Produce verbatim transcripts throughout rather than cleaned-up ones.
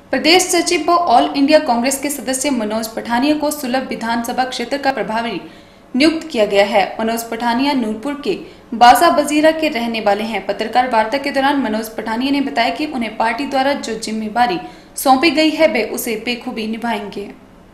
प्रदेश सचिव व all India Congress के सदस्य मनोज पठानिया को सुलभ विधानसभा क्षेत्र का प्रभारी नियुक्त किया गया है। मनोज पठानिया नूरपुर के बासा बजीरा के रहने वाले हैं। पत्रकार वार्ता के दौरान मनोज पठानिया ने बताया कि उन्हें पार्टी द्वारा जो जिम्मेदारी सौंपी गई है वे उसे बेखूबी निभाएंगे।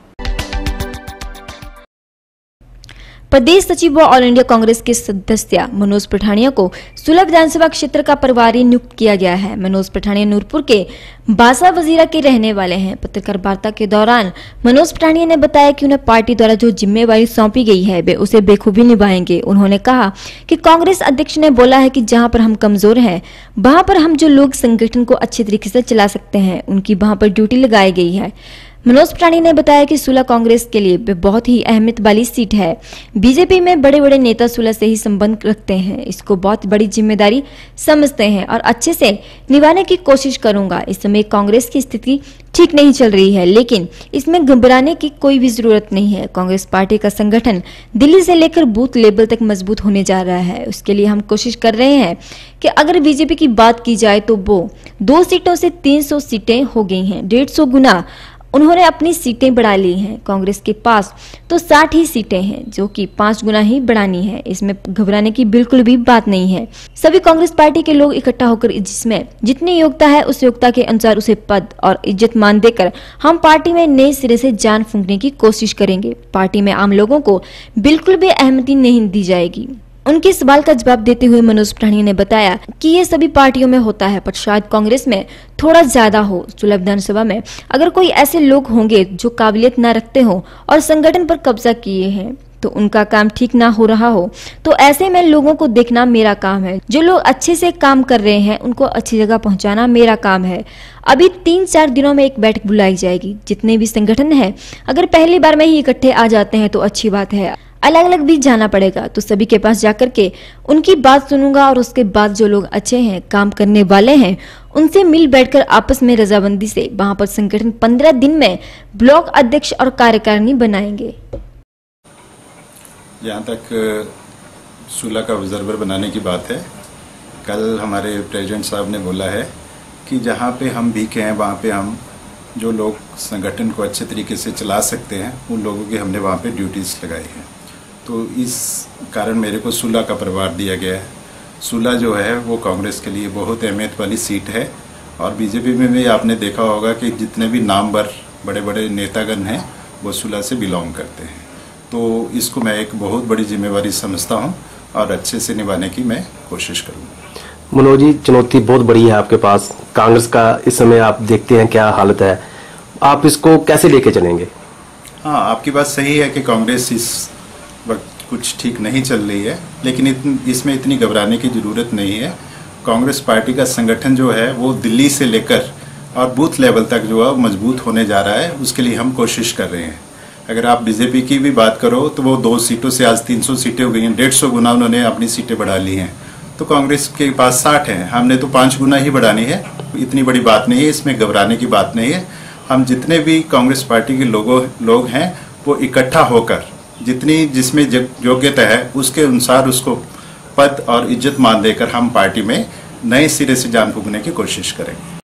प्रदेश सचिव व ऑल इंडिया कांग्रेस के सदस्य मनोज पठानिया को सुलभ विधानसभा क्षेत्र का प्रभारी नियुक्त किया गया है। मनोज पठानिया नूरपुर के बासा वजीरा के रहने वाले हैं। पत्रकार वार्ता के दौरान मनोज पठानिया ने बताया कि उन्हें पार्टी द्वारा जो जिम्मेदारी सौंपी गई है वे उसे बेखूबी निभाएंगे। उन्होंने कहा कि कांग्रेस अध्यक्ष ने बोला है कि जहां पर हम कमजोर हैं वहां पर हम जो लोग संगठन को अच्छे तरीके से चला सकते हैं उनकी वहां पर ड्यूटी लगाई गई है। मनोज पठानिया ने बताया कि सुलह कांग्रेस के लिए बहुत ही अहमियत वाली सीट है। बीजेपी में बड़े बड़े नेता सुलह से ही संबंध रखते हैं, इसको बहुत बड़ी जिम्मेदारी समझते हैं और अच्छे से निभाने की कोशिश करूंगा। इस समय कांग्रेस की स्थिति ठीक नहीं चल रही है, लेकिन इसमें घबराने की कोई भी जरूरत नहीं है। कांग्रेस पार्टी का संगठन दिल्ली से लेकर बूथ लेवल तक मजबूत होने जा रहा है। उसके लिए हम कोशिश कर रहे हैं कि अगर बीजेपी की बात की जाए तो वो दो सीटों से तीन सौ सीटें हो गई हैं, डेढ़ सौ गुना उन्होंने अपनी सीटें बढ़ा ली हैं। कांग्रेस के पास तो साठ ही सीटें हैं जो कि पांच गुना ही बढ़ानी है। इसमें घबराने की बिल्कुल भी बात नहीं है। सभी कांग्रेस पार्टी के लोग इकट्ठा होकर जिसमें जितनी योग्यता है उस योग्यता के अनुसार उसे पद और इज्जत मान देकर हम पार्टी में नए सिरे से जान फूंकने की कोशिश करेंगे। पार्टी में आम लोगों को बिल्कुल भी अहमियत नहीं दी जाएगी। उनके सवाल का जवाब देते हुए मनोज पठानिया ने बताया कि ये सभी पार्टियों में होता है, पर शायद कांग्रेस में थोड़ा ज्यादा हो। सुलभ विधानसभा में अगर कोई ऐसे लोग होंगे जो काबिलियत न रखते हो और संगठन पर कब्जा किए हैं तो उनका काम ठीक ना हो रहा हो, तो ऐसे में लोगों को देखना मेरा काम है। जो लोग अच्छे से काम कर रहे हैं उनको अच्छी जगह पहुंचाना मेरा काम है। अभी तीन चार दिनों में एक बैठक बुलाई जाएगी। जितने भी संगठन है अगर पहली बार में ही इकट्ठे आ जाते हैं तो अच्छी बात है, अलग अलग भी जाना पड़ेगा तो सभी के पास जाकर के उनकी बात सुनूंगा और उसके बाद जो लोग अच्छे हैं, काम करने वाले हैं, उनसे मिल बैठकर आपस में रजामंदी से वहां पर संगठन पंद्रह दिन में ब्लॉक अध्यक्ष और कार्यकारिणी बनाएंगे। जहाँ तक सुलह का ऑब्जर्वर बनाने की बात है, कल हमारे प्रेसिडेंट साहब ने बोला है कि जहाँ पे हम भीखे हैं वहाँ पे हम जो लोग संगठन को अच्छे तरीके से चला सकते हैं उन लोगों की हमने वहाँ पे ड्यूटीज़ लगाई हैं। तो इस कारण मेरे को सुलह का प्रभार दिया गया है। सुलह जो है वो कांग्रेस के लिए बहुत अहमियत वाली सीट है और बीजेपी में भी आपने देखा होगा कि जितने भी नामवर बड़े बड़े नेतागण हैं वो सुलह से बिलोंग करते हैं। तो इसको मैं एक बहुत बड़ी जिम्मेवारी समझता हूँ और अच्छे से निभाने की मैं कोशिश करूँगा। मनोज जी, चुनौती बहुत बड़ी है आपके पास। कांग्रेस का इस समय आप देखते हैं क्या हालत है, आप इसको कैसे लेके चलेंगे? हाँ, आपकी बात सही है कि कांग्रेस इस वक्त कुछ ठीक नहीं चल रही है, लेकिन इतन, इसमें इतनी घबराने की ज़रूरत नहीं है। कांग्रेस पार्टी का संगठन जो है वो दिल्ली से लेकर और बूथ लेवल तक जो है मजबूत होने जा रहा है। उसके लिए हम कोशिश कर रहे हैं। अगर आप बीजेपी की भी बात करो तो वो दो सीटों से आज तीन सौ सीटें हो गई हैं, डेढ़ सौ गुना उन्होंने अपनी सीटें बढ़ा ली हैं। तो कांग्रेस के पास साठ हैं, हमने तो पाँच गुना ही बढ़ानी है। इतनी बड़ी बात नहीं है, इसमें घबराने की बात नहीं है। हम जितने भी कांग्रेस पार्टी के लोगों लोग हैं वो इकट्ठा होकर जितनी जिसमें योग्यता है उसके अनुसार उसको पद और इज्जत मान देकर हम पार्टी में नए सिरे से जान फूंकने की कोशिश करेंगे।